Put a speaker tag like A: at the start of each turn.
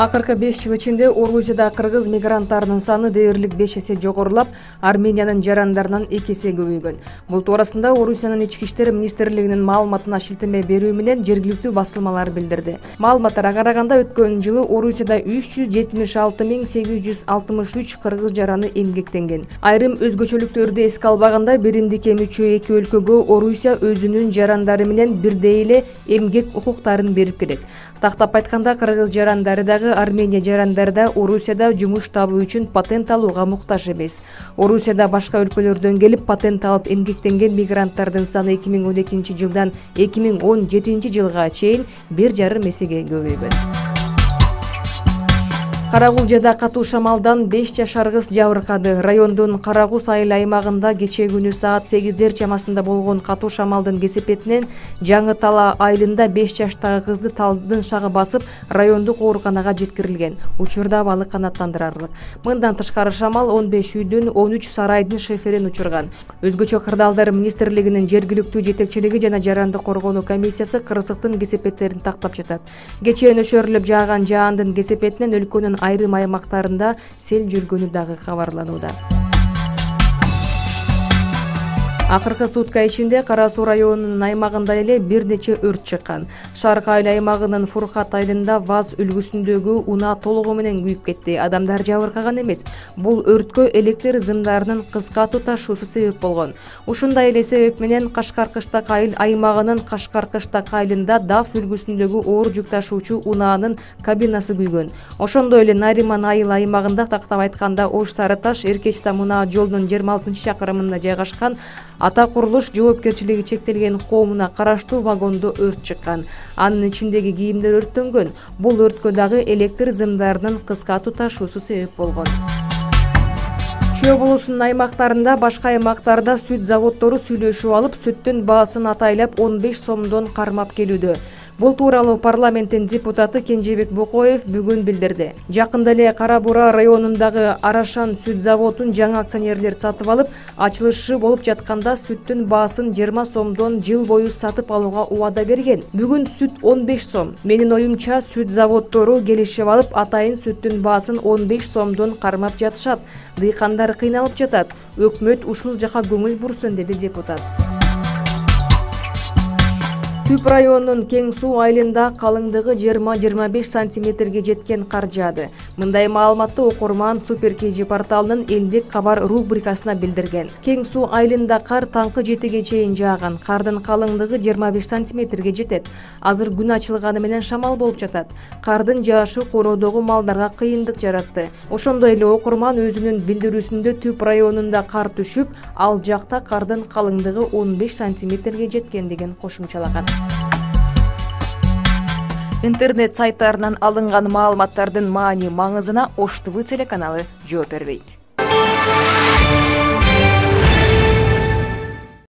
A: Акыркы 5 жыл ичинде Орусияда кыргыз мигранттарынын саны дээрлик 5 эсе жогорулап, Армениянын жарандарынан 2 эсе көбөйгөн. Бул туурасында Орусиянын ички иштер министрлигинин маалыматына шилтеме берүү менен жергиликтүү басылмалар билдирди. Маалыматтарга караганда өткөн жылы Орусияда 376.863 кыргыз жараны эмгектенген. Айрым өзгөчөлүктөрдү эске албаганда биримдикке мүчө эки өлкөгө Орусия өзүнүн жарандары менен бирдей эле эмгек укуктарын берип келет. Тактап айтканда, кыргыз жарандары дагы Армения жарандары да Орусияда жумуш табуу үчүн патент алууга муктаж эмес. Орусияда башка өлкөлөрдөн келип патент алып эмгектенген мигранттардын саны 2012 жылдан 2017 жылга чейин 1,5 эсеге көбөйгөн. Карагулжада катуу шамалдан 5 жашар кыз жабыркады. Райондун Карагуз айыл аймагында кечээ күнү саат 8 чамасында болгон катуу шамалдын кесепетинен Жаңы Тала айылында 5 жаштагы кызды талдын шагы басып, райондук ооруканага жеткирилген. Учурда абалы канааттандырарлык. Мындан тышкары шамал 15 үйдүн 13 сарайдын шиферин учурган. Өзгөчө кырдаалдар министрлигинин жергиликтүү жетекчилиги жана жарандык коргонуу комиссиясы кырсыктын кесепеттерин тактап жатат. Кечээ нөшөрлөп жааган жаандын кесепетинен өлкөнүн айрым аймактарында сел жүргөнү дагы кабарланууда. Акыркы сутка ичинде Кара Суу районунун аймагында эле бир нече өрт чыккан. Шарк айыл аймагынын Фуркат айылында ВАЗ үлгүсүндөгү унаа толугу менен күйүп кетти. Адамдар жабыркаган эмес. Бул өрткө электр зымдарынын кыска туташуусу себеп болгон. Ушундай эле себеп менен Кашкар-Кыштак айыл аймагынын Кашкар-Кыштак айылында ДАФ үлгүсүндөгү оор жүк ташуучу унаанын кабинасы күйгөн. Ошондой эле Нариман айыл аймагында, тактап айтканда, Ош Сарыташ Эркечтам унаа жолунун 26-чакырымында жайгашкан Ата курулуш жоопкерчилиги чектелген коомуна караштуу вагондо өрт чыккан. Анын ичиндеги кийимдер өрттөнгөн. Бул өрткө дагы электр зымдарынын кыска туташуусу себеп болгон. Чүй облусунун аймактарында, башка аймактарда сүт заводдору сүйлөшүп алып, сүттүн баасын атайлап 15 сомдон кармап келүүдө. Бул тууралуу парламенттин депутаты Кенжебек Бокоев бүгүн билдирди. Жакында эле Кара Бура районундагы Арашан сүт заводун жаңы акционерлер сатып алып, ачылышы болуп жатканда сүттүн баасын 20 сомдон жыл бою сатып алууга убада берген. Бүгүн сүт 15 сом. Менин оюмча, сүт заводдору келишип алып, атайын сүттүн баасын 15 сомдон кармап жатышат. Дыйкандар кыйналып жатат. Өкмөт ушул жака көңүл бурсын, деди депутат. Түп районунун Кең Суу айылында калыңдыгы 20-25 сантиметрге жеткен кар жаады. Мындай маалыматты окурман Супер KG порталынын элдик кабар рубрикасына билдирген. Кең Суу айылында кар таңкы 7ге чейин жааган. Кардын калыңдыгы 25 сантиметрге жетет. Азыр күн ачылганы менен шамал болуп жатат. Кардын жаашы короодогу малдарга кыйындык жаратты. Ошондой эле окурман өзүнүн билдирүүсүндө Түп районунда кар түшүп, ал жакта кардын калыңдыгы 15 сантиметрге жеткендигин кошумчалаган. Интернет сайттарынан алынган маалыматтардын маани маңызына Ош ТВ телеканалы жооп бербейт.